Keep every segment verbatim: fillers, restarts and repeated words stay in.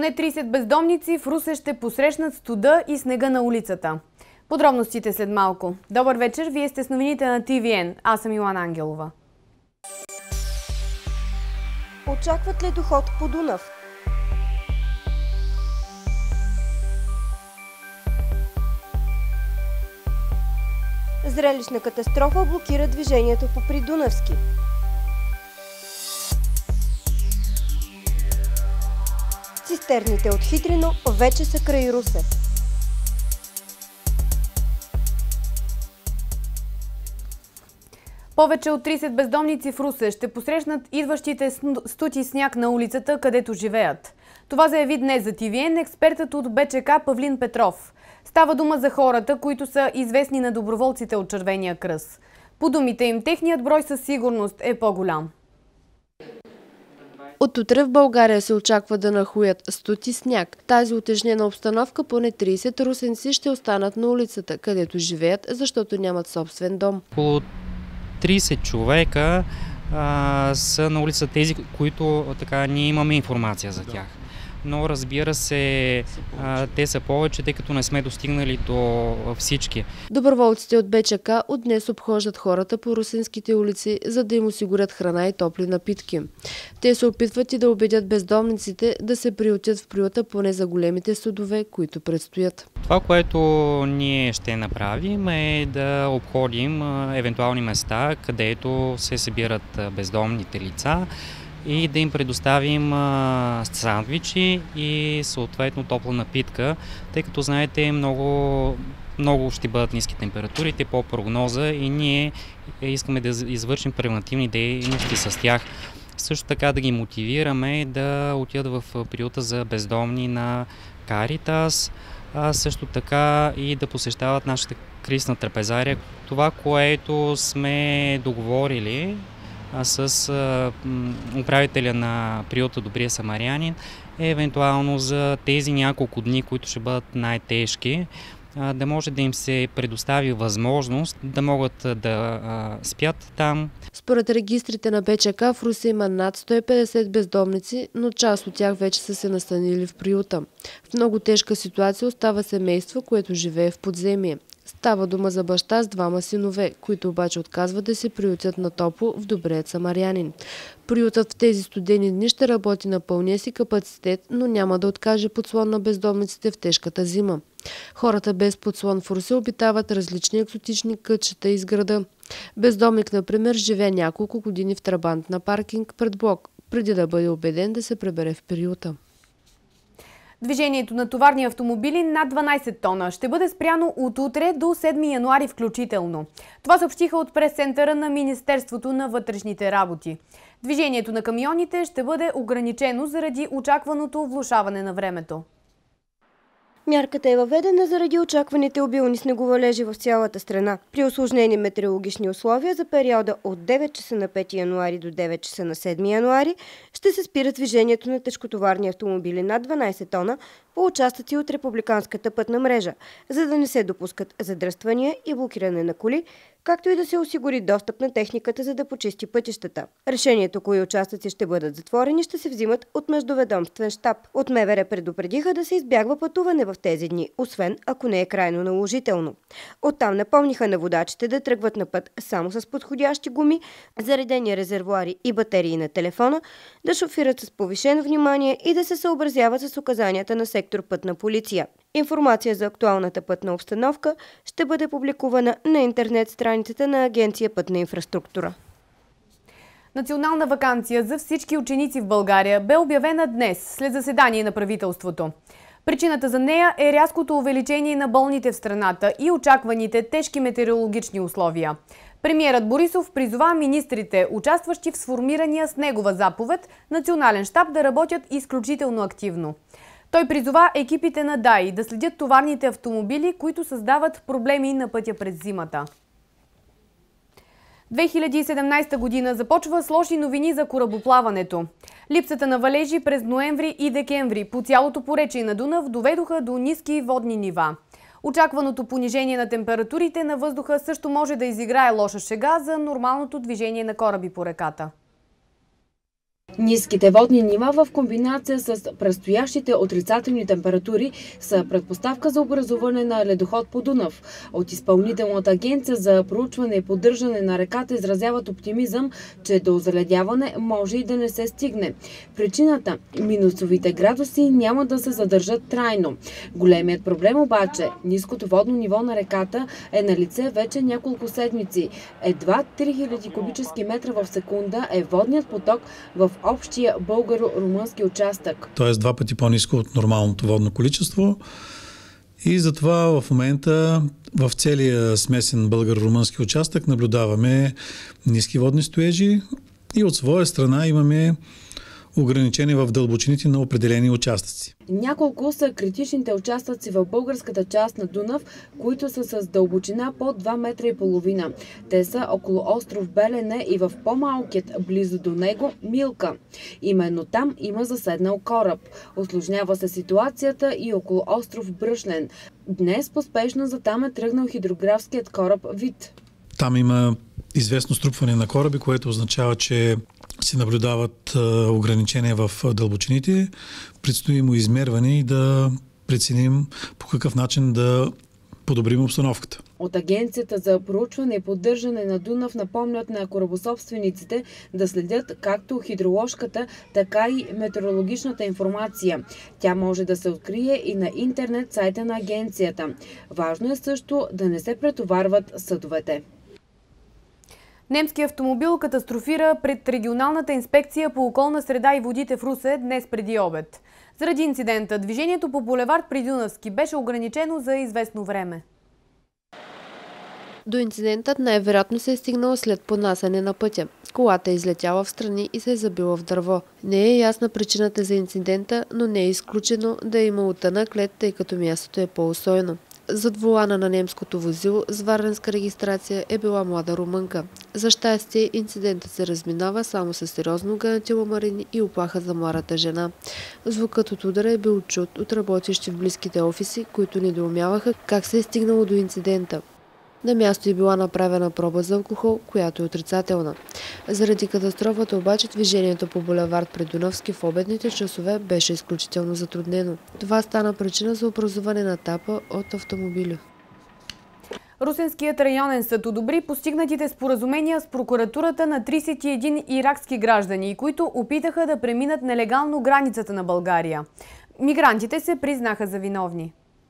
Поне тридесет бездомници в Русе ще посрещнат студа и снега на улицата. Подробностите след малко. Добър вечер, вие сте с новините на Ти Ви Ен. Аз съм Йоана Ангелова. Очакват ледоход по Дунав? Зрелищна катастрофа блокира движението по Придунавски. Цистерните от Хитрино вече са край Русе. Повече от тридесет бездомници в Русе ще посрещнат идващите студ и сняг на улицата, където живеят. Това заяви днес за Ти Ви Ен експертът от Бе Че Ка Павлин Петров. Става дума за хората, които са известни на доброволците от Червения кръст. По думите им, техният брой със сигурност е по-голям. От утре в България се очаква да нахуят студ и сняг. Тази утежнена обстановка поне тридесет русенци ще останат на улицата, където живеят, защото нямат собствен дом. Около тридесет човека а, са на улица тези, които така ние имаме информация за тях. Но разбира се, а, те са повече, тъй като не сме достигнали до всички. Доброволците от Бе Че Ка от днес обхождат хората по русенските улици, за да им осигурят храна и топли напитки. Те се опитват и да убедят бездомниците да се приютят в приюта поне за големите судове, които предстоят. Това, което ние ще направим, е да обходим евентуални места, където се събират бездомните лица, и да им предоставим а, сандвичи и съответно топла напитка, тъй като знаете много, много ще бъдат ниски температурите по прогноза и ние искаме да извършим превентивни дейности с тях. Също така да ги мотивираме да отидат в приюта за бездомни на Каритас, а също така и да посещават нашата кръстна трапезария. Това, което сме договорили с а, управителя на приюта Добрия самарянин, е евентуално за тези няколко дни, които ще бъдат най-тежки, да може да им се предостави възможност да могат да а, спят там. Според регистрите на Бе Че Ка в Русе има над сто и петдесет бездомници, но част от тях вече са се настанили в приюта. В много тежка ситуация остава семейство, което живее в подземие. Става дума за баща с двама синове, които обаче отказват да се приютят на топло в Добрият самарянин. Приютът в тези студени дни ще работи на пълния си капацитет, но няма да откаже подслон на бездомниците в тежката зима. Хората без подслон в Русе обитават различни екзотични кътчета из града. Бездомник, например, живее няколко години в трабант на паркинг пред блок, преди да бъде убеден да се пребере в приюта. Движението на товарни автомобили над дванадесет тона ще бъде спряно от утре до седми януари включително. Това съобщиха от прес-центъра на Министерството на вътрешните работи. Движението на камионите ще бъде ограничено заради очакваното влошаване на времето. Мярката е въведена заради очакваните обилни снеговалежи в цялата страна. При усложнени метеорологични условия за периода от девет часа на пети януари до девет часа на седми януари ще се спира движението на тежкотоварни автомобили над дванадесет тона по участъци от републиканската пътна мрежа, за да не се допускат задръствания и блокиране на коли, както и да се осигури достъп на техниката, за да почисти пътищата. Решението, кои участъци ще бъдат затворени, ще се взимат от междуведомствен щаб. От Ме Ве Ре предупредиха да се избягва пътуване в тези дни, освен ако не е крайно наложително. Оттам напомниха на водачите да тръгват на път само с подходящи гуми, заредени резервоари и батерии на телефона, да шофират с повишено внимание и да се съобразяват с указанията на сектор Пътна полиция. Информация за актуалната пътна обстановка ще бъде публикувана на интернет страницата на Агенция Пътна инфраструктура. Национална ваканция за всички ученици в България бе обявена днес след заседание на правителството. Причината за нея е рязкото увеличение на болните в страната и очакваните тежки метеорологични условия. Премиерът Борисов призова министрите, участващи в сформирания с негова заповед, национален щаб да работят изключително активно. Той призова екипите на ДАИ да следят товарните автомобили, които създават проблеми на пътя през зимата. две хиляди и седемнадесета година започва с лоши новини за корабоплаването. Липсата на валежи през ноември и декември по цялото поречие на Дунав доведоха до ниски водни нива. Очакваното понижение на температурите на въздуха също може да изиграе лоша шега за нормалното движение на кораби по реката. Ниските водни нива в комбинация с предстоящите отрицателни температури са предпоставка за образуване на ледоход по Дунав. От Изпълнителната агенция за проучване и поддържане на реката изразяват оптимизъм, че до заледяване може и да не се стигне. Причината – минусовите градуси няма да се задържат трайно. Големият проблем обаче – ниското водно ниво на реката е на лице вече няколко седмици. Едва три хиляди кубически метра в секунда е водният поток в общия българо-румънски участък. Тоест два пъти по-ниско от нормалното водно количество. И затова в момента в целия смесен българо-румънски участък наблюдаваме ниски водни стоежи и от своя страна имаме ограничения в дълбочините на определени участъци. Няколко са критичните участъци в българската част на Дунав, които са с дълбочина под два метра и половина. Те са около остров Белене и в по-малкият, близо до него, Милка. Именно там има заседнал кораб. Усложнява се ситуацията и около остров Бръшлен. Днес поспешно за там е тръгнал хидрографският кораб Вит. Там има известно струпване на кораби, което означава, че се наблюдават ограничения в дълбочините. Предстои му измерване и да преценим по какъв начин да подобрим обстановката. От Агенцията за проучване и поддържане на Дунав напомнят на корабособствениците да следят както хидроложката, така и метеорологичната информация. Тя може да се открие и на интернет сайта на агенцията. Важно е също да не се претоварват съдовете. Немски автомобил катастрофира пред регионалната инспекция по околна среда и водите в Русе днес преди обед. Заради инцидента, движението по булевард Придунавски беше ограничено за известно време. До инцидентът най-вероятно се е стигнал след понасяне на пътя. Колата е излетяла в страни и се е забила в дърво. Не е ясна причината за инцидента, но не е изключено да е имало тънък лед, тъй като мястото е по-усойно. Зад волана на немското возило с варненска регистрация е била млада румънка. За щастие, инцидентът се разминава само с сериозно огънатило марини и оплаха за младата жена. Звукът от удара е бил чут от работещи в близките офиси, които недоумяваха как се е стигнало до инцидента. На място е била направена проба за алкохол, която е отрицателна. Заради катастрофата обаче движението по булевард Придунавски в обедните часове беше изключително затруднено. Това стана причина за образуване на тапа от автомобили. Русенският районен съд одобри постигнатите споразумения с прокуратурата на тридесет и един иракски граждани, които опитаха да преминат нелегално границата на България. Мигрантите се признаха за виновни.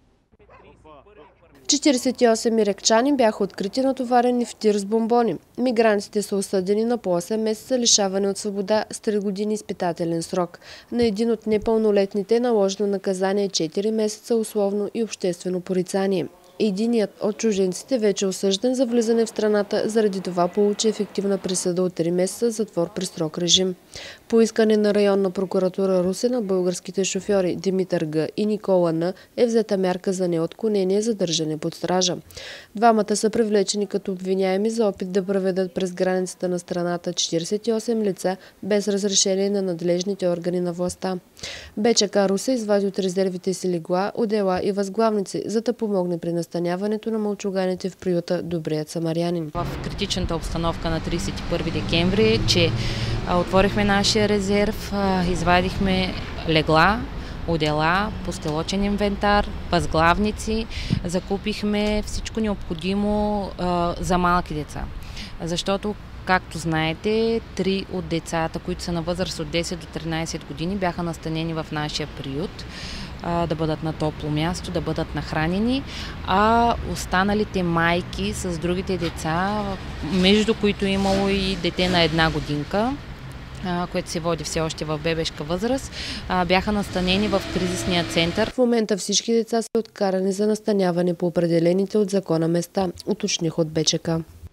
четиридесет и осем иракчани бяха открити натоварени в тир с бомбони. Мигрантите са осъдени на по осем месеца лишаване от свобода с три години изпитателен срок. На един от непълнолетните е наложено наказание четири месеца условно и обществено порицание. Единият от чужденците вече е осъждан за влизане в страната, заради това получи ефективна присъда от три месеца затвор при строг режим. По искане на районна прокуратура Русе на българските шофьори Димитър Г. и Никола Н. е взета мярка за неотклонение за държане под стража. Двамата са привлечени като обвиняеми за опит да проведат през границата на страната четиридесет и осем лица без разрешение на надлежните органи на властта. БЧК Русе извади от резервите си легла, одела и възглавници, за да помогне при настаняването на мълчуганите в приюта Добрият самарянин. В критичната обстановка на тридесет и първи декември, че отворихме нашия резерв, извадихме легла, одела, постелочен инвентар, възглавници, закупихме всичко необходимо а, за малки деца. Защото, както знаете, три от децата, които са на възраст от десет до тринадесет години, бяха настанени в нашия приют, а, да бъдат на топло място, да бъдат нахранени, а останалите майки с другите деца, между които имало и дете на една годинка, което се води все още в бебешка възраст, бяха настанени в кризисния център. В момента всички деца са откарани за настаняване по определените от закона места, уточних от БЧК.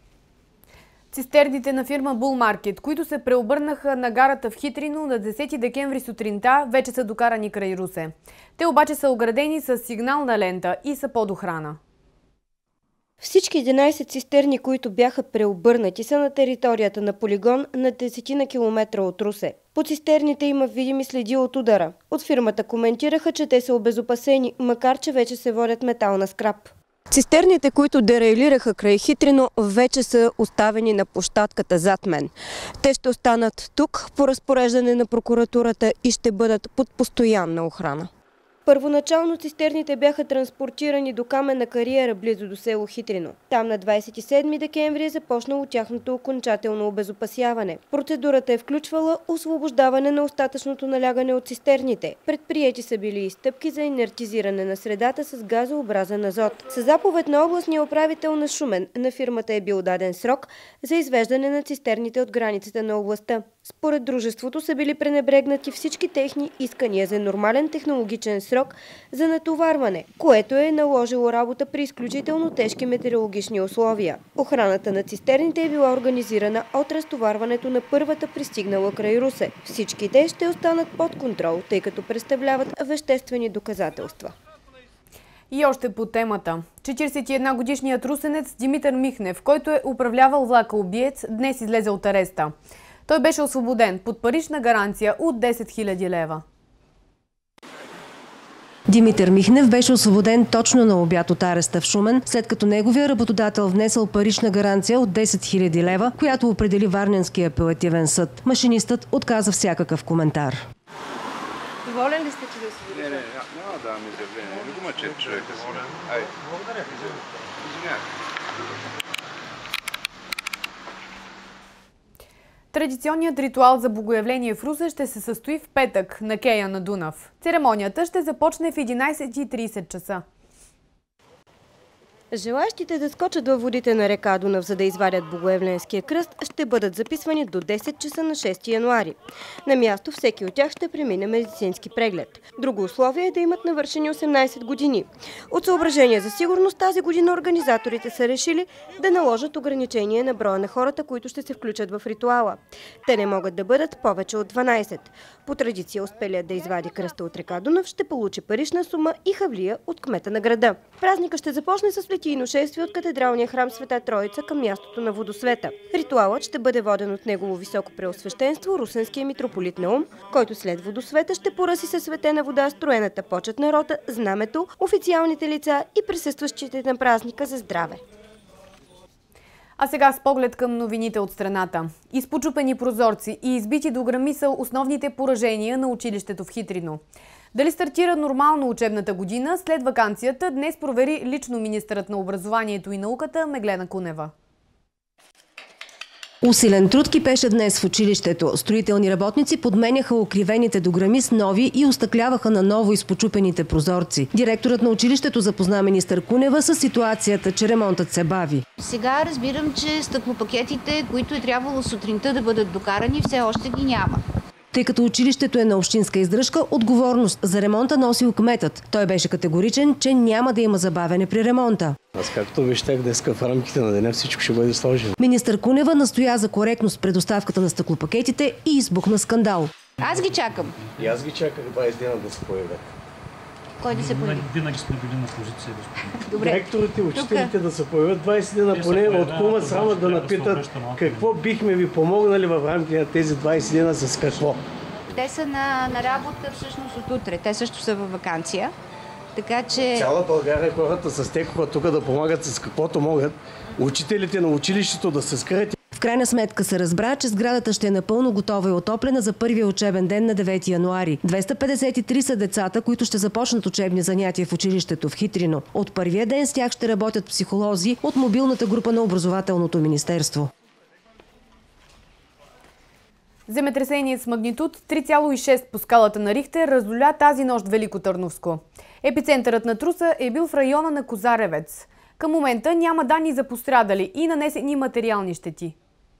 Цистерните на фирма Булмаркет, които се преобърнаха на гарата в Хитрино на десети декември сутринта, вече са докарани край Русе. Те обаче са оградени с сигнална лента и са под охрана. Всички единадесет цистерни, които бяха преобърнати, са на територията на полигон на десетина километра от Русе. По цистерните има видими следи от удара. От фирмата коментираха, че те са обезопасени, макар че вече се водят метална скрап. Цистерните, които дерейлираха край Хитрино, вече са оставени на площадката зад мен. Те ще останат тук по разпореждане на прокуратурата и ще бъдат под постоянна охрана. Първоначално цистерните бяха транспортирани до Каменна кариера, близо до село Хитрино. Там на двадесет и седми декември е започнало тяхното окончателно обезопасяване. Процедурата е включвала освобождаване на остатъчното налягане от цистерните. Предприети са били и стъпки за инертизиране на средата с газообразен азот. Със заповед на областния управител на Шумен на фирмата е бил даден срок за извеждане на цистерните от границата на областта. Според дружеството са били пренебрегнати всички техни искания за нормален технологичен срок за натоварване, което е наложило работа при изключително тежки метеорологични условия. Охраната на цистерните е била организирана от разтоварването на първата пристигнала край Русе. Всички те ще останат под контрол, тъй като представляват веществени доказателства. И още по темата. четиридесет и една годишният русенец Димитър Михнев, който е управлявал влака убиец, днес излезе от ареста. Той беше освободен под парична гаранция от десет хиляди лева. Димитър Михнев беше освободен точно на обяд от ареста в Шумен, след като неговия работодател внесъл парична гаранция от десет хиляди лева, която определи Варненския апелативен съд. Машинистът отказа всякакъв коментар. Доволен ли сте, че да освободите? Не, не, няма да давам изявление. Не го мъчете човека си. Айде. Благодаря. Извинявай. Традиционният ритуал за богоявление в Русе ще се състои в петък на кея на Дунав. Церемонията ще започне в единадесет и тридесет часа. Желащите да скочат във водите на река Дунав, за да извадят Богоявленския кръст, ще бъдат записвани до десет часа на шести януари. На място всеки от тях ще премине медицински преглед. Друго условие е да имат навършени осемнадесет години. От съображения за сигурност тази година организаторите са решили да наложат ограничение на броя на хората, които ще се включат в ритуала. Те не могат да бъдат повече от дванадесет. По традиция успелият да извади кръста от река Дунав ще получи парична сума и хавлия от кмета на града. Празника ще започне с литийно шествие от катедралния храм Света Троица към мястото на водосвета. Ритуалът ще бъде воден от негово високо преосвещенство русенския митрополит Наум, който след водосвета ще поръси със светена вода строената почет на рота, знамето, официалните лица и присъстващите на празника за здраве. А сега с поглед към новините от страната. Изпочупени прозорци и избити до грами са основните поражения на училището в Хитрино. Дали стартира нормално учебната година след ваканцията, днес провери лично министърът на образованието и науката Меглена Кунева. Усилен труд кипеше днес в училището. Строителни работници подменяха окривените дограми с нови и остъкляваха на ново изпочупените прозорци. Директорът на училището запозна министър Кунева с ситуацията, че ремонтът се бави. Сега разбирам, че стъклопакетите, които е трябвало сутринта да бъдат докарани, все още ги няма. Тъй като училището е на общинска издръжка, отговорност за ремонта носил кметът. Той беше категоричен, че няма да има забавяне при ремонта. Аз както обещах днеска в рамките на деня всичко ще бъде сложено. Министър Кунева настоя за коректност при доставката на стъклопакетите и избухна скандал. Аз ги чакам. И аз ги чаках двадесет дена да се появят. Кой да се появи? Винаги сме били на позиция. Добре. Директорите, учителите да се появят двадесет дена поне от кума срама да напитат какво бихме ви помогнали в рамките на тези двадесет дена с какво. Те са на, на работа всъщност от утре. Те също са във ваканция. Така че... Цяла България хората се стекоха тук да помагат с каквото могат. Учителите на училището да се скрият. В крайна сметка се разбра, че сградата ще е напълно готова и отоплена за първия учебен ден на девети януари. двеста петдесет и три са децата, които ще започнат учебни занятия в училището в Хитрино. От първия ден с тях ще работят психолози от мобилната група на образователното министерство. Земетресение с магнитуд три цяло и шест по скалата на Рихтер разоля тази нощ Велико Търновско. Епицентърът на труса е бил в района на Козаревец. Към момента няма данни за пострадали и нанесени материални щети.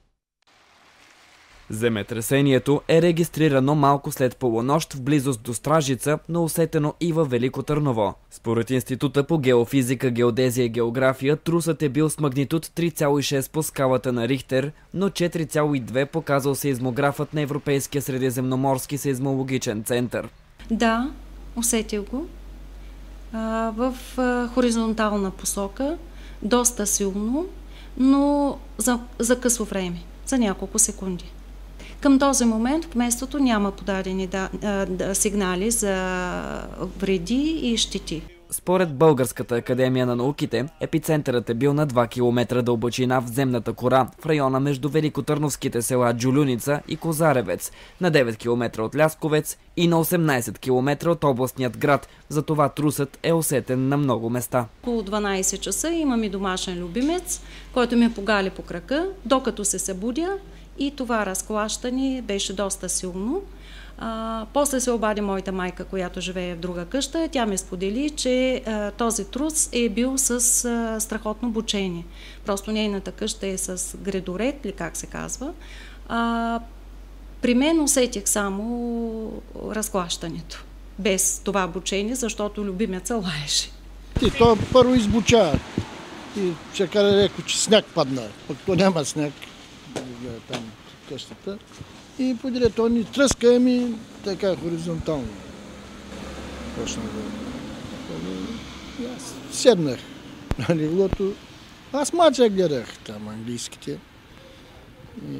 Земетресението е регистрирано малко след полунощ в близост до Стражица, но усетено и във Велико Търново. Според Института по геофизика, геодезия и география, трусът е бил с магнитуд три цяло и шест по скалата на Рихтер, но четири цяло и две показал сеизмографът на Европейския средиземноморски сеизмологичен център. Да, усетил го. А, в а, хоризонтална посока, доста силно, но за, за късо време, за няколко секунди. Към този момент в местото няма подадени да, да, сигнали за вреди и щети. Според Българската академия на науките, епицентърът е бил на два километра дълбочина в земната кора в района между великотърновските села Джулюница и Козаревец, на девет километра от Лясковец и на осемнайсет километра от областният град. Затова трусът е усетен на много места. Около дванайсет часа имам и домашен любимец, който ме погали по крака, докато се събудя, и това разклащане беше доста силно. А, после се обади моята майка, която живее в друга къща. Тя ме сподели, че а, този трус е бил с а, страхотно бучение. Просто нейната къща е с гредоред, или как се казва. А, при мен усетих само разклащането, без това бучение, защото любимеца лаеше. И то първо избуча. И ще кара леко, че сняг падна. Пък то няма сняг там в къщата. И подред то ни тръска ми така хоризонтално. Почна да... И аз седнах на леглото. Аз мача гледах там английските. И...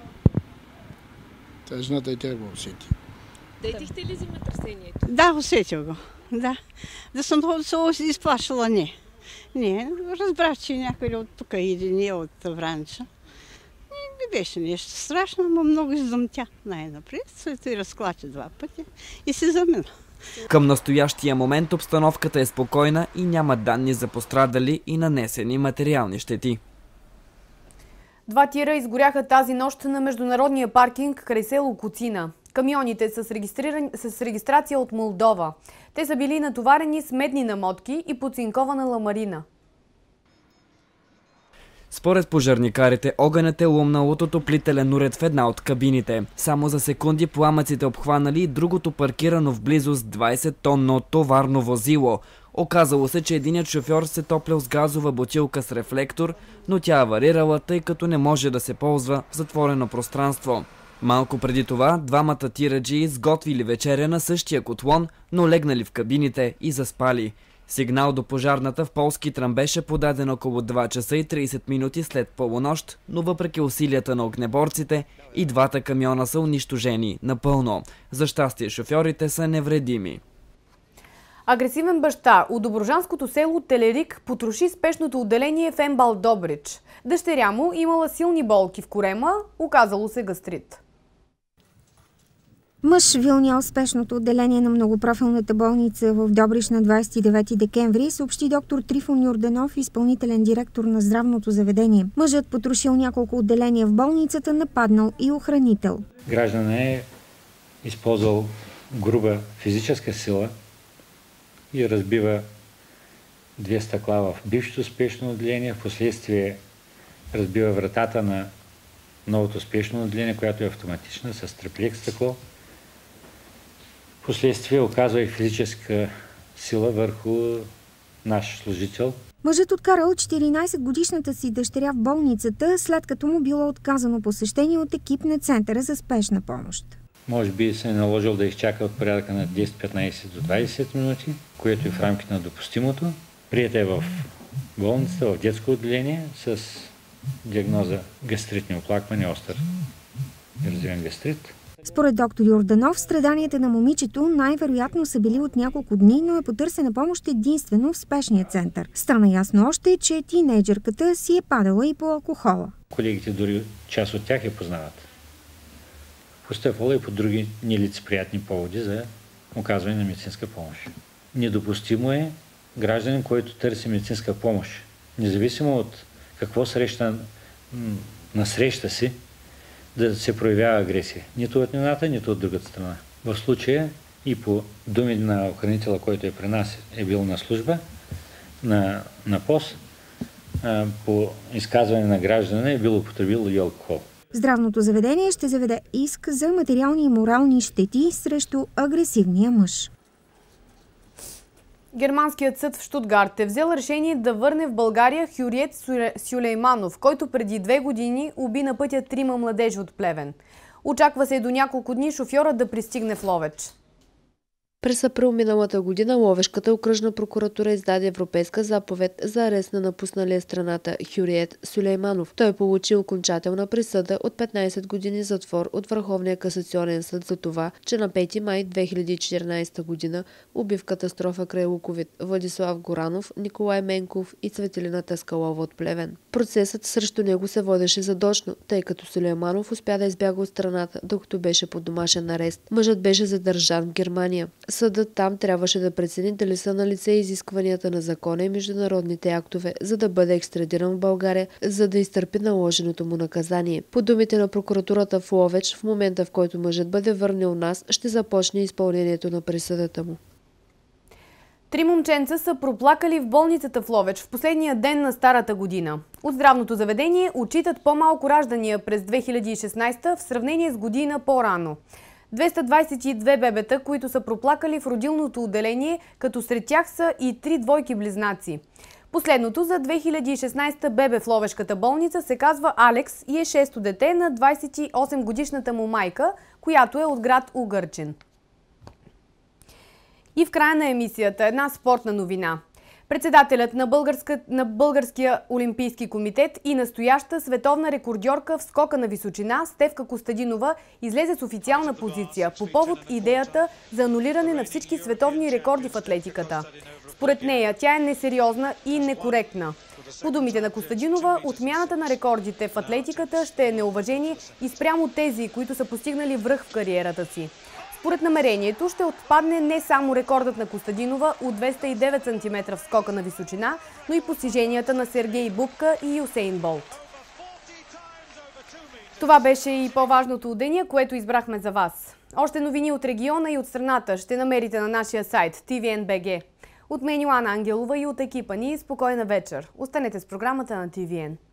Та жената и тя го усети. Детихте ли земетресението? Да, усетил го. Да. Да съм се изплашила, не. Не, разбрах, че някой от тук иде, не от Вранча. Не беше нещо страшно, но много издъмтя най-напред. След и разклача два пъти и се замина. Към настоящия момент обстановката е спокойна и няма данни за пострадали и нанесени материални щети. Два тира изгоряха тази нощ на международния паркинг край село Коцина. Камионите са с, с регистрация от Молдова. Те са били натоварени с медни намотки и подцинкована ламарина. Според пожарникарите, огънят е ломнал от отоплителен уред в една от кабините. Само за секунди пламъците обхванали и другото паркирано в близост двайсет тонно товарно возило. Оказало се, че единият шофьор се топлял с газова бутилка с рефлектор, но тя аварирала, тъй като не може да се ползва в затворено пространство. Малко преди това, двамата тираджи изготвили вечеря на същия котлон, но легнали в кабините и заспали. Сигнал до пожарната в полски Трън беше подаден около два часа и трийсет минути след полунощ, но въпреки усилията на огнеборците, и двата камиона са унищожени напълно. За щастие, шофьорите са невредими. Агресивен баща от доброжанското село Телерик потроши спешното отделение в МБАЛ Добрич. Дъщеря му имала силни болки в корема, оказало се гастрит. Мъж вилнял спешното отделение на многопрофилната болница в Добрич на двайсет и девети декември, съобщи доктор Трифон Йорданов, изпълнителен директор на здравното заведение. Мъжът потрошил няколко отделения в болницата, нападнал и охранител. Гражданин е използвал груба физическа сила и разбива две стъкла в бившето спешно отделение, в последствие разбива вратата на новото спешно отделение, която е автоматична, с триплекс стъкло. Впоследствие оказва и физическа сила върху наш служител. Мъжът откарал четиринайсетгодишната си дъщеря в болницата, след като му било отказано посещение от екип на Центъра за спешна помощ. Може би се е наложил да изчака от порядъка на десет-петнайсет до двайсет минути, което е в рамките на допустимото. Приета е в болницата, в детско отделение с диагноза гастритни оплаквания, остър ерозивен гастрит. Според доктор Йорданов, страданията на момичето най-вероятно са били от няколко дни, но е потърсена помощ единствено в спешния център. Стана ясно още, че тинейджърката си е падала и по алкохола. Колегите, дори част от тях я познават. Постъпвала и по други нелицеприятни поводи за оказване на медицинска помощ. Недопустимо е гражданин, който търси медицинска помощ, независимо от какво среща на среща си, да се проявява агресия. Нито от едната, нито от другата страна. В случая и по думи на охранителя, който е при нас, е бил на служба, на, на пост, по изказване на гражданина е бил употребил и алкохол. Здравното заведение ще заведе иск за материални и морални щети срещу агресивния мъж. Германският съд в Щутгарт е взел решение да върне в България Хюриет Сюлейманов, който преди две години уби на пътя трима младежи от Плевен. Очаква се до няколко дни шофьорът да пристигне в Ловеч. През април миналата година Ловешката окръжна прокуратура издаде европейска заповед за арест на напусналия страната Хюриет Сулейманов. Той получи окончателна присъда от петнайсет години затвор от Върховния касационен съд за това, че на пети май две хиляди и четиринайсета година уби в катастрофа край Луковит Владислав Горанов, Николай Менков и Цветелина Таскалова от Плевен. Процесът срещу него се водеше задочно, тъй като Сулейманов успя да избяга от страната, докато беше под домашен арест. Мъжът беше задържан в Германия. Съдът там трябваше да прецени дали са налице изискванията на закона и международните актове, за да бъде екстрадиран в България, за да изтърпи наложеното му наказание. По думите на прокуратурата в Ловеч, в момента в който мъжът бъде върнал у нас, ще започне изпълнението на присъдата му. Три момченца са проплакали в болницата в Ловеч в последния ден на старата година. От здравното заведение отчитат по-малко раждания през две хиляди и шестнайсета в сравнение с година по-рано. двеста двайсет и две бебета, които са проплакали в родилното отделение, като сред тях са и три двойки-близнаци. Последното за две хиляди и шестнайсета бебе в Ловешката болница се казва Алекс и е шесто дете на двайсет и осем годишната му майка, която е от град Угърчин. И в края на емисията една спортна новина. Председателят на, Българска, на Българския олимпийски комитет и настояща световна рекордьорка в скока на височина Стефка Костадинова излезе с официална позиция по повод идеята за анулиране на всички световни рекорди в атлетиката. Според нея тя е несериозна и некоректна. По думите на Костадинова, отмяната на рекордите в атлетиката ще е неуважение и спрямо тези, които са постигнали връх в кариерата си. Според намерението ще отпадне не само рекордът на Костадинова от двеста и девет сантиметра в скока на височина, но и постиженията на Сергей Бубка и Усейн Болт. Това беше и по-важното от деня, което избрахме за вас. Още новини от региона и от страната ще намерите на нашия сайт ти ви ен точка би джи. От мен Йоана Ангелова и от екипа ни спокойна вечер. Останете с програмата на ти ви ен.